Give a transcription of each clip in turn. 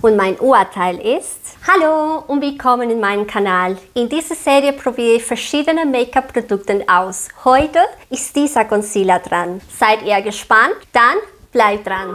Und mein Urteil ist: Hallo und willkommen in meinem Kanal. In dieser Serie probiere ich verschiedene Make-up-Produkte aus. Heute ist dieser Concealer dran. Seid ihr gespannt? Dann bleibt dran.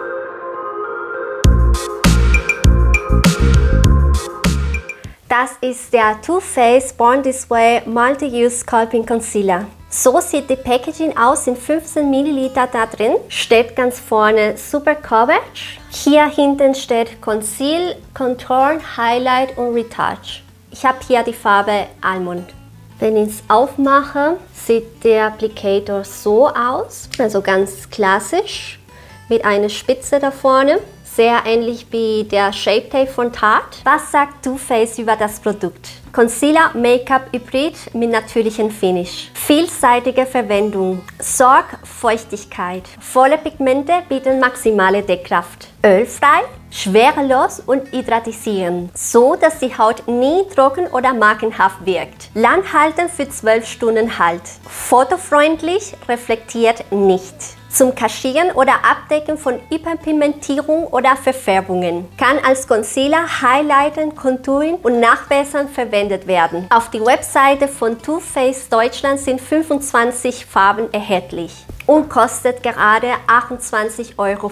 Das ist der Too Faced Born This Way Multi-Use Sculpting Concealer. So sieht die Packaging aus, in 15 ml da drin. Steht ganz vorne Super Coverage. Hier hinten steht Conceal, Contour, Highlight und Retouch. Ich habe hier die Farbe Almond. Wenn ich es aufmache, sieht der Applicator so aus. Also ganz klassisch mit einer Spitze da vorne. Sehr ähnlich wie der Shape Tape von Tarte. Was sagt Too Faced über das Produkt? Concealer Make-up Hybrid mit natürlichem Finish. Vielseitige Verwendung. Sorgfeuchtigkeit. Volle Pigmente bieten maximale Deckkraft. Ölfrei, schwerelos und hydratisierend, so dass die Haut nie trocken oder markenhaft wirkt. Langhaltend für 12 Stunden Halt. Fotofreundlich, reflektiert nicht. Zum Kaschieren oder Abdecken von Hyperpigmentierung oder Verfärbungen. Kann als Concealer, Highlighten, Contouren und Nachbessern verwendet werden. Auf die Webseite von Too Faced Deutschland sind 25 Farben erhältlich und kostet gerade 28,50 €.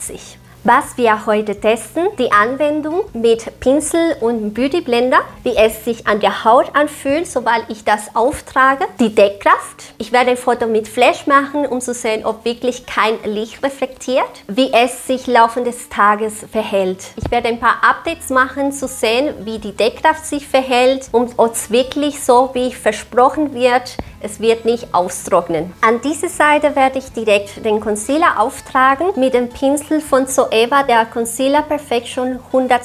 Was wir heute testen, die Anwendung mit Pinsel und Beauty Blender, wie es sich an der Haut anfühlt, sobald ich das auftrage. Die Deckkraft. Ich werde ein Foto mit Flash machen, um zu sehen, ob wirklich kein Licht reflektiert. Wie es sich Laufe des Tages verhält. Ich werde ein paar Updates machen, zu sehen, wie die Deckkraft sich verhält und ob es wirklich so, wie versprochen wird, es wird nicht austrocknen. An dieser Seite werde ich direkt den Concealer auftragen mit dem Pinsel von Zoeva, der Concealer Perfection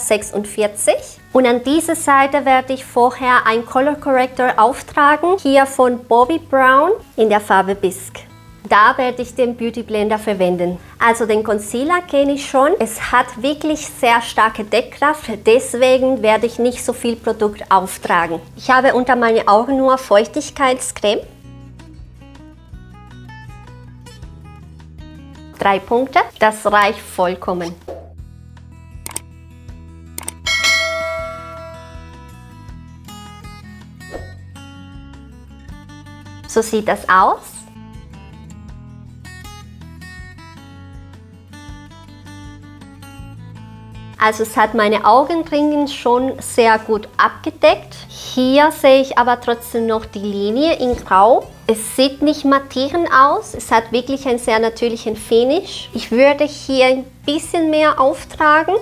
146. Und an dieser Seite werde ich vorher einen Color Corrector auftragen, hier von Bobbi Brown in der Farbe Bisque. Da werde ich den Beauty Blender verwenden. Also den Concealer kenne ich schon. Es hat wirklich sehr starke Deckkraft, deswegen werde ich nicht so viel Produkt auftragen. Ich habe unter meinen Augen nur Feuchtigkeitscreme. 3 Punkte, das reicht vollkommen. So sieht das aus. Also es hat meine Augenringe schon sehr gut abgedeckt. Hier sehe ich aber trotzdem noch die Linie in Grau. Es sieht nicht mattierend aus. Es hat wirklich einen sehr natürlichen Finish. Ich würde hier ein bisschen mehr auftragen.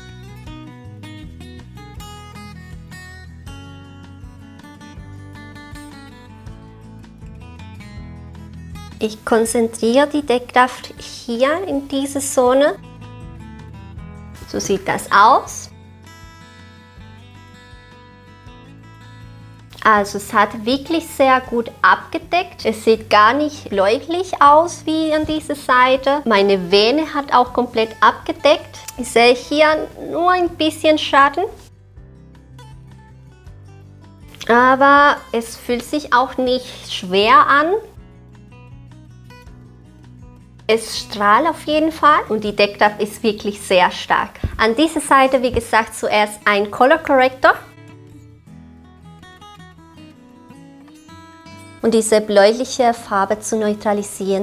Ich konzentriere die Deckkraft hier in diese Zone. So sieht das aus. Also es hat wirklich sehr gut abgedeckt. Es sieht gar nicht bläulich aus wie an dieser Seite. Meine Vene hat auch komplett abgedeckt. Ich sehe hier nur ein bisschen Schatten. Aber es fühlt sich auch nicht schwer an. Es strahlt auf jeden Fall und die Deckkraft ist wirklich sehr stark. An dieser Seite, wie gesagt, zuerst ein Color Corrector. Und diese bläuliche Farbe zu neutralisieren.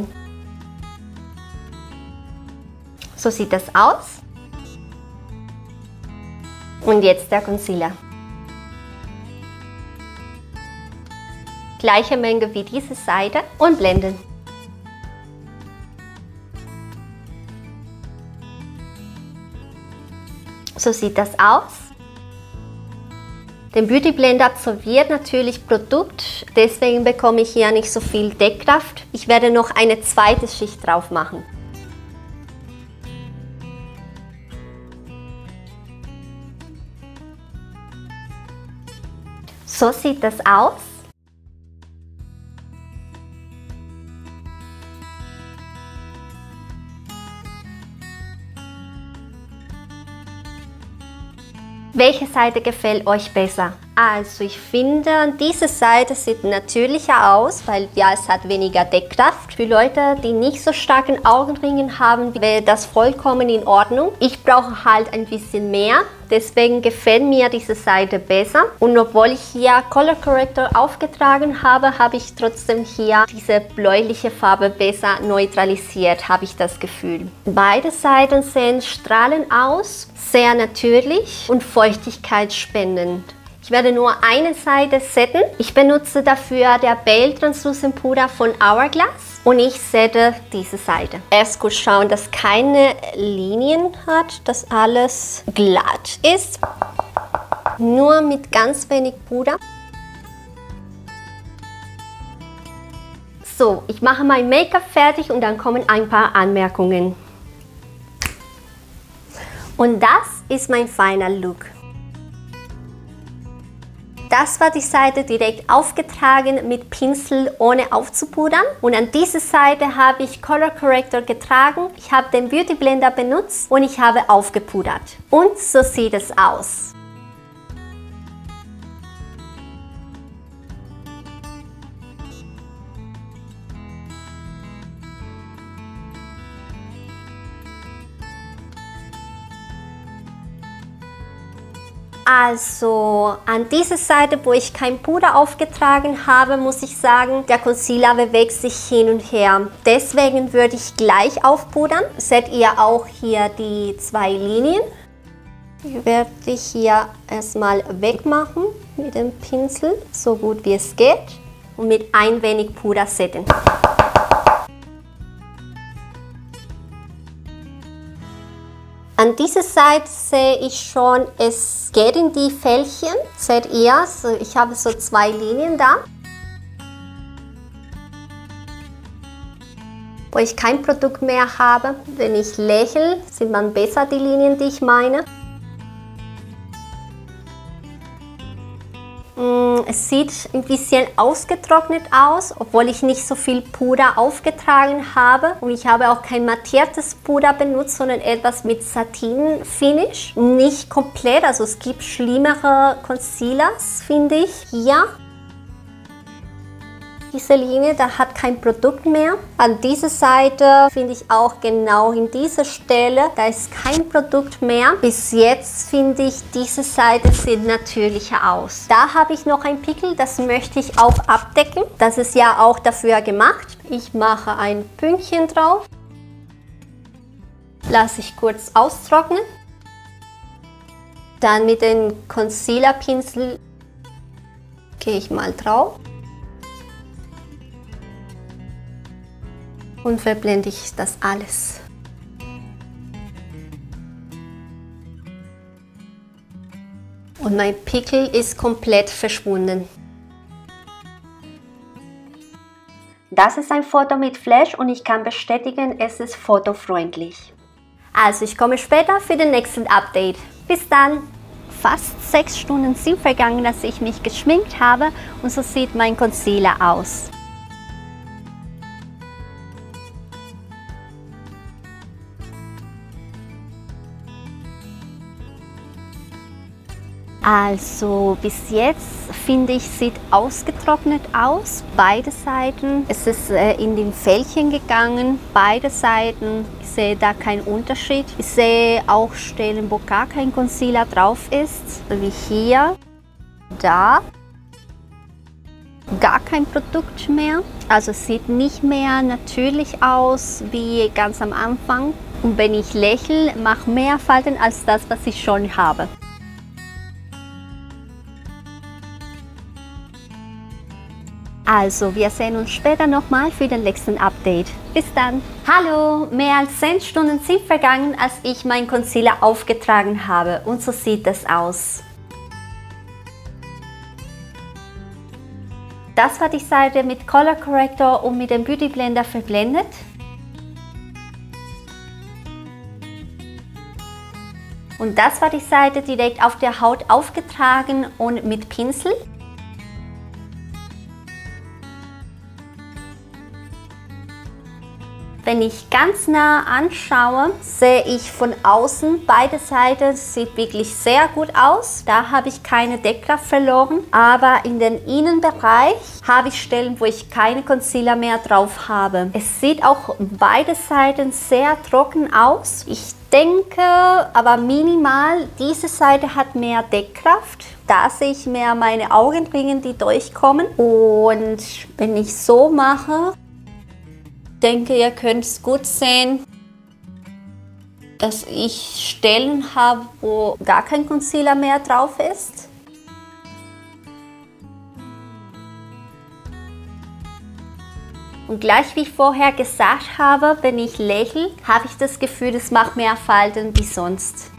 So sieht das aus. Und jetzt der Concealer. Gleiche Menge wie diese Seite und blenden. So sieht das aus. Der Beauty Blender absorbiert natürlich Produkt, deswegen bekomme ich hier nicht so viel Deckkraft. Ich werde noch eine zweite Schicht drauf machen. So sieht das aus. Welche Seite gefällt euch besser? Also ich finde, diese Seite sieht natürlicher aus, weil ja, es hat weniger Deckkraft. Für Leute, die nicht so starken Augenringe haben, wäre das vollkommen in Ordnung. Ich brauche halt ein bisschen mehr. Deswegen gefällt mir diese Seite besser. Und obwohl ich hier Color Corrector aufgetragen habe, habe ich trotzdem hier diese bläuliche Farbe besser neutralisiert, habe ich das Gefühl. Beide Seiten sehen strahlend aus, sehr natürlich und feuchtigkeitsspendend. Ich werde nur eine Seite setten. Ich benutze dafür der Bale Translucent Puder von Hourglass und ich sette diese Seite. Erst gut schauen, dass keine Linien hat, dass alles glatt ist. Nur mit ganz wenig Puder. So, ich mache mein Make-up fertig und dann kommen ein paar Anmerkungen. Und das ist mein Final Look. Das war die Seite direkt aufgetragen mit Pinsel, ohne aufzupudern. Und an dieser Seite habe ich Color Corrector getragen. Ich habe den Beauty Blender benutzt und ich habe aufgepudert. Und so sieht es aus. Also an dieser Seite, wo ich kein Puder aufgetragen habe, muss ich sagen, der Concealer bewegt sich hin und her. Deswegen würde ich gleich aufpudern. Seht ihr auch hier die zwei Linien. Die werde ich hier erstmal wegmachen mit dem Pinsel, so gut wie es geht. Und mit ein wenig Puder setzen. An dieser Seite sehe ich schon, es geht in die Fältchen. Seht ihr, ich habe so zwei Linien da. Wo ich kein Produkt mehr habe. Wenn ich lächle, sieht man besser die Linien, die ich meine. Es sieht ein bisschen ausgetrocknet aus, obwohl ich nicht so viel Puder aufgetragen habe. Und ich habe auch kein mattiertes Puder benutzt, sondern etwas mit Satin-Finish. Nicht komplett, also es gibt schlimmere Concealers, finde ich. Hier. Diese Linie, da hat kein Produkt mehr. An dieser Seite finde ich auch genau in dieser Stelle, da ist kein Produkt mehr. Bis jetzt finde ich, diese Seite sieht natürlicher aus. Da habe ich noch ein Pickel, das möchte ich auch abdecken. Das ist ja auch dafür gemacht. Ich mache ein Pünktchen drauf. Lasse ich kurz austrocknen. Dann mit dem Concealer-Pinsel gehe ich mal drauf. Und verblende ich das alles. Und mein Pickel ist komplett verschwunden. Das ist ein Foto mit Flash und ich kann bestätigen, es ist fotofreundlich. Also ich komme später für den nächsten Update. Bis dann! Fast 6 Stunden sind vergangen, dass ich mich geschminkt habe und so sieht mein Concealer aus. Also bis jetzt finde ich, sieht ausgetrocknet aus, beide Seiten. Es ist in den Fältchen gegangen, beide Seiten. Ich sehe da keinen Unterschied. Ich sehe auch Stellen, wo gar kein Concealer drauf ist, wie hier, da. Gar kein Produkt mehr. Also es sieht nicht mehr natürlich aus wie ganz am Anfang. Und wenn ich lächle, mache mehr Falten als das, was ich schon habe. Also, wir sehen uns später nochmal für den nächsten Update. Bis dann! Hallo! Mehr als 10 Stunden sind vergangen, als ich meinen Concealer aufgetragen habe. Und so sieht es aus. Das war die Seite mit Color Corrector und mit dem Beauty Blender verblendet. Und das war die Seite direkt auf der Haut aufgetragen und mit Pinsel. Wenn ich ganz nah anschaue, sehe ich von außen, beide Seiten sieht wirklich sehr gut aus. Da habe ich keine Deckkraft verloren. Aber in den Innenbereich habe ich Stellen, wo ich keine Concealer mehr drauf habe. Es sieht auch beide Seiten sehr trocken aus. Ich denke aber minimal, diese Seite hat mehr Deckkraft. Da sehe ich mehr meine Augenringe, die durchkommen. Und wenn ich so mache, denke, ihr könnt es gut sehen, dass ich Stellen habe, wo gar kein Concealer mehr drauf ist. Und gleich wie ich vorher gesagt habe, wenn ich lächle, habe ich das Gefühl, es macht mehr Falten wie sonst.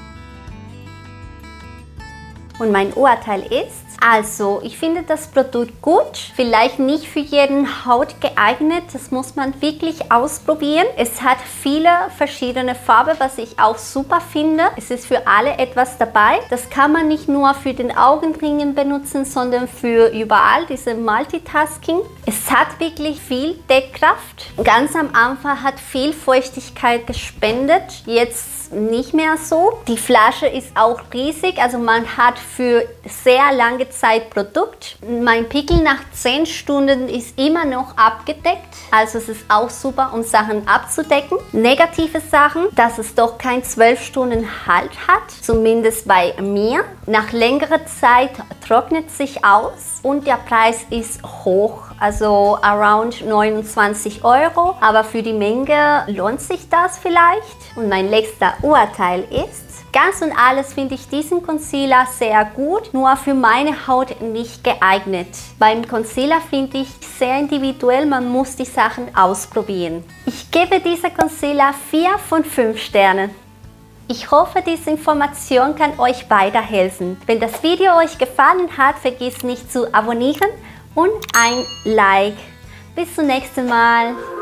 Und mein Urteil ist, also ich finde das Produkt gut, vielleicht nicht für jeden Haut geeignet, das muss man wirklich ausprobieren. Es hat viele verschiedene Farben, was ich auch super finde. Es ist für alle etwas dabei. Das kann man nicht nur für den Augenringen benutzen, sondern für überall, diese Multitasking. Es hat wirklich viel Deckkraft. Ganz am Anfang hat viel Feuchtigkeit gespendet, jetzt nicht mehr so. Die Flasche ist auch riesig, also man hat für sehr lange Zeit Produkt. Mein Pickel nach 10 Stunden ist immer noch abgedeckt, also es ist auch super, um Sachen abzudecken. Negative Sachen, dass es doch kein 12 Stunden Halt hat, zumindest bei mir. Nach längerer Zeit trocknet sich aus und der Preis ist hoch, also around 29 €, aber für die Menge lohnt sich das vielleicht. Und mein letzter Urteil ist, ganz und alles finde ich diesen Concealer sehr gut, nur für meine Haut nicht geeignet. Beim Concealer finde ich sehr individuell, man muss die Sachen ausprobieren. Ich gebe dieser Concealer 4 von 5 Sternen. Ich hoffe, diese Information kann euch weiterhelfen. Wenn das Video euch gefallen hat, vergesst nicht zu abonnieren und ein Like. Bis zum nächsten Mal.